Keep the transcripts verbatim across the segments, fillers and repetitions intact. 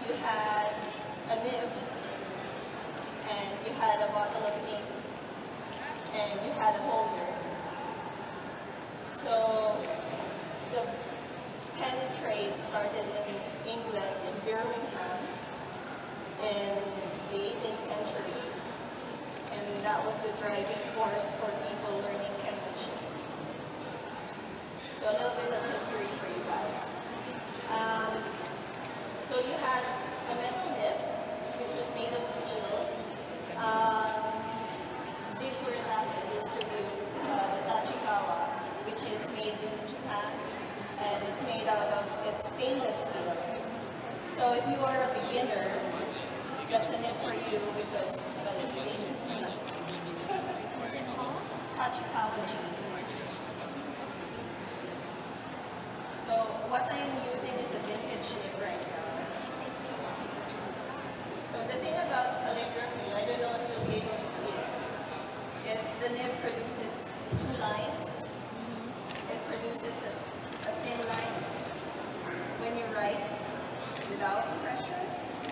you had a nib, and you had a bottle of ink, and you had a holder. So the pen trade started in England, in Birmingham, in the eighteenth century, and that was the driving force for people learning penmanship. So a little bit of history for you guys. Um, so you had a metal nib, which was made of steel. Um, Zikura distributes uh, the Tachikawa, which is made in Japan, and it's made out of it's stainless steel. So if you are a beginner, that's a nib for you because well, it's stainless steel. Tachikawa G. So what I'm using is a vintage nib right now. So the thing about calligraphy, I don't know if you'll be able to see it, is the nib produces two lines. It produces a, a thin line when you write without pressure,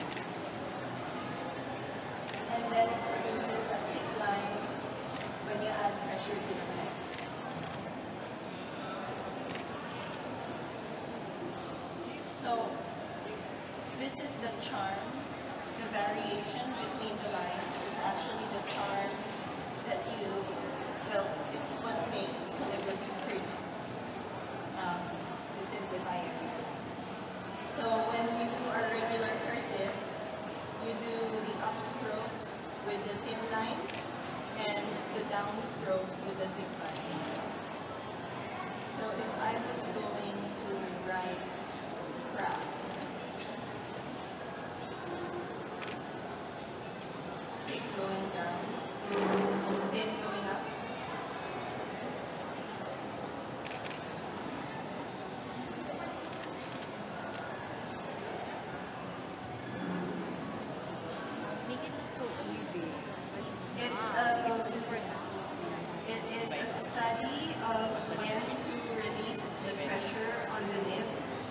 and then it produces a thick line when you add pressure to the pen. So this is the charm. The variation between the lines is actually the charm that you, well, it's what makes calligraphy pretty, um, to simplify it. So when we do our regular cursive, you do the upstrokes with the thin line and the downstrokes with the thick line. So if I was going to write craft, keep going down, then going up. Make it look so easy. It's Ah, a, it's super it is a study of when to release the pressure on the nib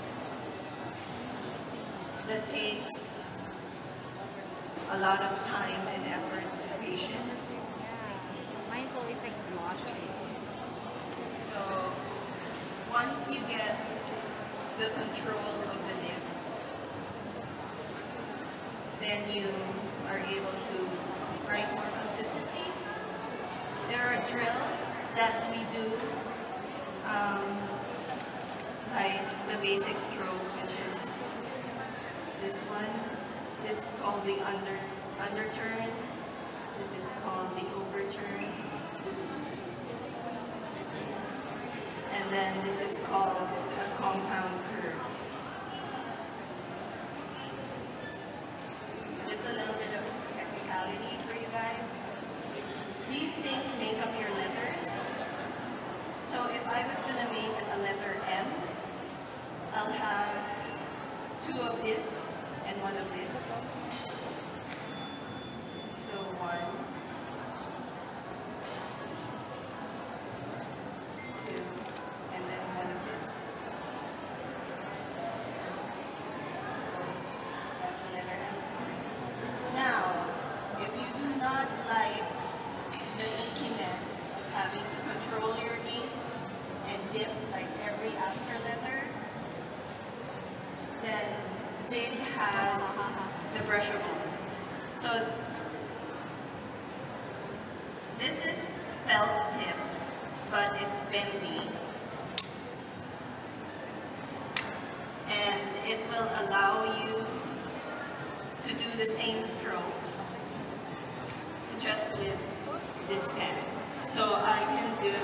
that takes a lot of time and effort and patience. yeah. Mine's always like blotchy. So once you get the control of the nib, then you are able to write more consistently. There are drills that we do, um, like the basic strokes, which is this one. This is called the under underturn. This is called the overturn. And then this is called a compound curve. Just a little bit of technicality for you guys. These things make up your letters. So if I was going to make a letter M, I'll have two of this and one of this. So one, two, and then one of this. That's the letter M. Now, if you do not like the inkiness of having to control your ink and dip like every after letter, then Zig has the brushable. So this is felt tip, but it's bendy. And it will allow you to do the same strokes just with this pen. So I can do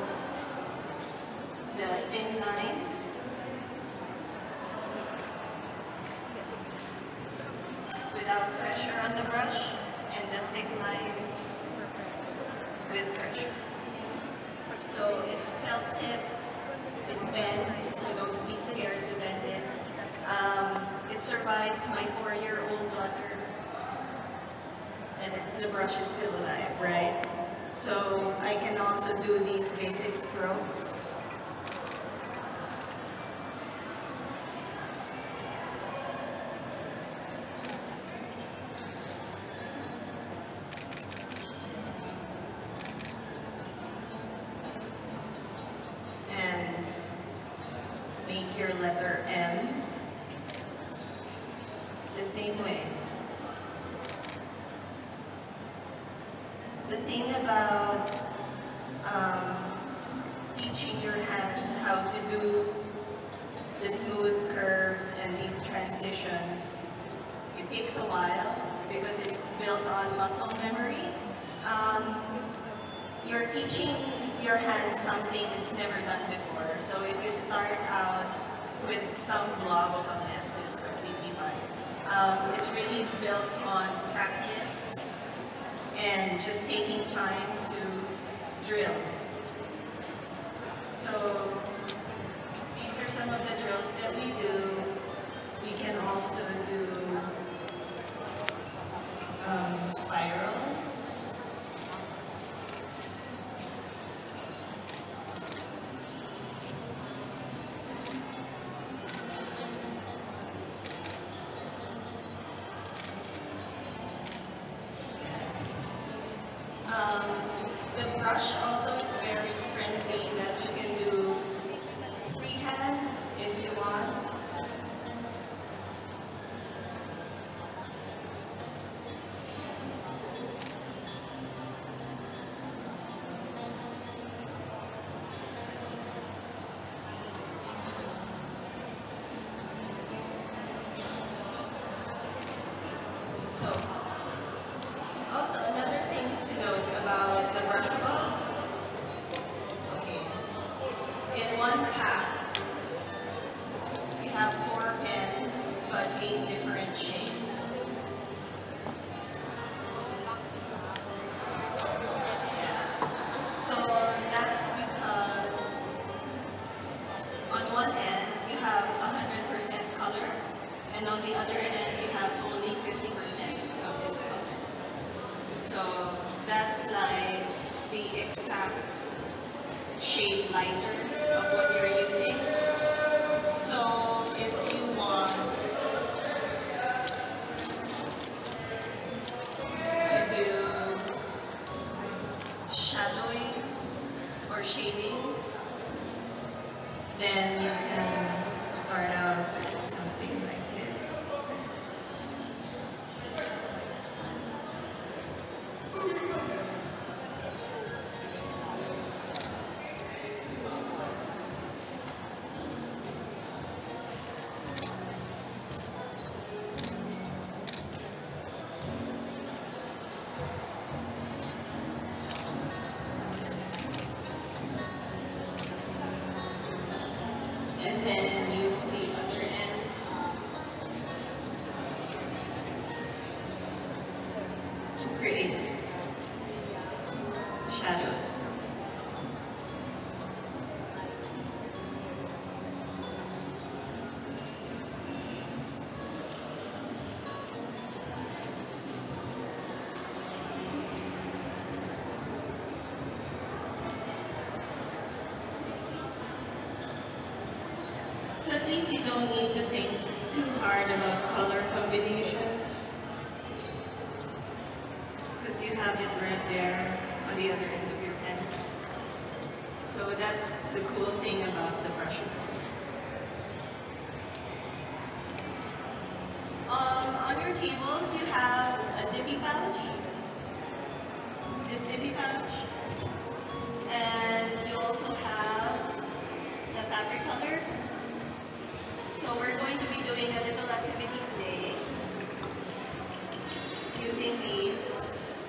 the thin lines without pressure on the brush, and the thick lines with pressure. So it's felt tip, it bends, you don't be scared to bend it. Um, it survives my four-year-old daughter, and it, the brush is still alive, right? So I can also do these basic strokes. same way. The thing about um, teaching your hand how to do the smooth curves and these transitions, it takes a while because it's built on muscle memory. Um, you're teaching your hand something it's never done before. So if you start out with some blob of a mess, it's completely fine. Um, it's really built on practice and just taking time to drill. So these are some of the drills that we do. We can also do um, spirals. Um, the brush also is very friendly that you can do freehand if you want. So, also another thing to note about the brushable, okay, in one pack, we have four pens, but eight different shades. Yeah. So that's because on one end, you have one hundred percent color, and on the other end, you have only fifty percent of this color. So that's like the exact shade lighter of what you're using. So if you want to do shadowing or shading, then you can start out with something like this. And then use the other end to create shadows. So at least you don't need to think too hard about color combinations, because you have it right there on the other end of your pen. So that's the cool thing about the brush. Um, on your tables you have a zippy pouch, this zippy pouch, and you also have the fabric color. So we're going to be doing a little activity today using these.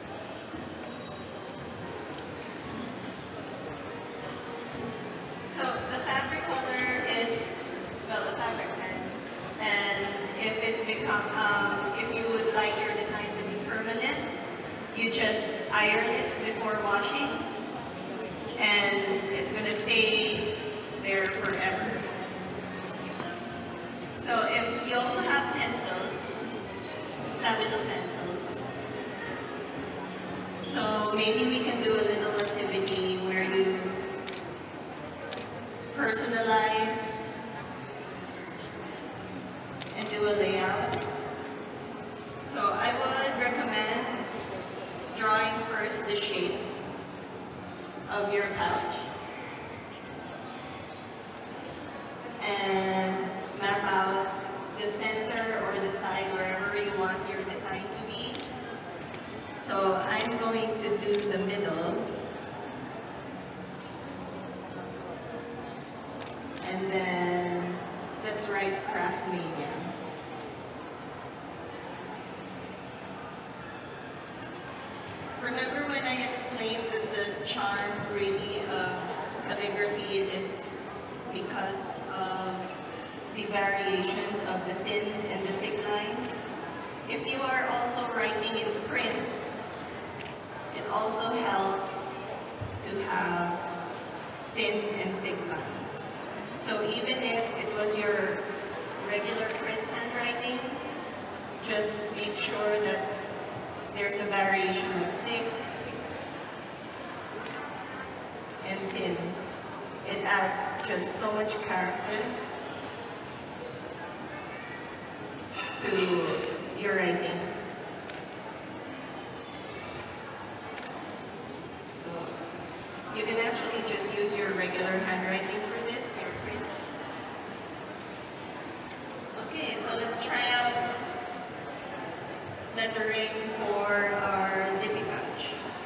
So the fabric color is, well, the fabric pen, and if it become, um, if you would like your design to be permanent, you just iron it before washing, and it's going to stay there forever. So if you also have pencils, stabilo pencils. So maybe we can do a little activity where you personalize and do a layout. So I would recommend drawing first the shape of your pouch and map out the center or the side wherever do the middle. And then let's write Craftmania. Remember when I explained that the charm really of calligraphy is because of the variations of the thin and the thick line? If you are also writing in print, it also helps to have thin and thick lines. So even if it was your regular print handwriting, just make sure that there's a variation of thick and thin. It adds just so much character to your writing. So you can actually just use your regular handwriting for this, your print. Okay, so let's try out lettering for our zippy pouch.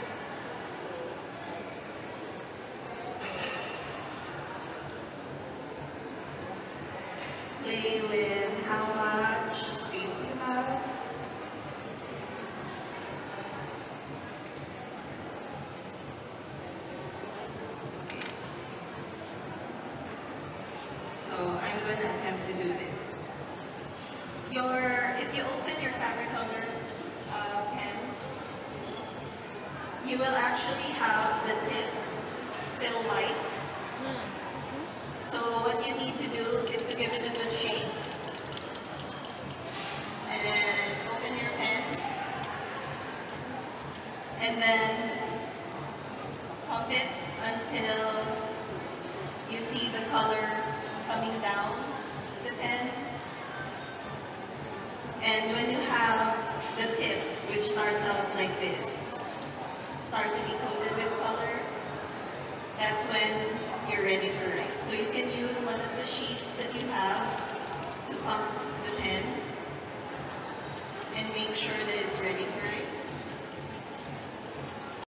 Play with how much space you have. So I'm going to attempt to do this. Your, if you open your Fabricolor uh, pen, you will actually have the tip still white. So what you need to do is to give it a good shape. And then open your pens. And then pump it until you see the color coming down the pen. And when you have the tip, which starts out like this, start to be coated with color, that's when you're ready to write. So you can use one of the sheets that you have to pump the pen and make sure that it's ready to write.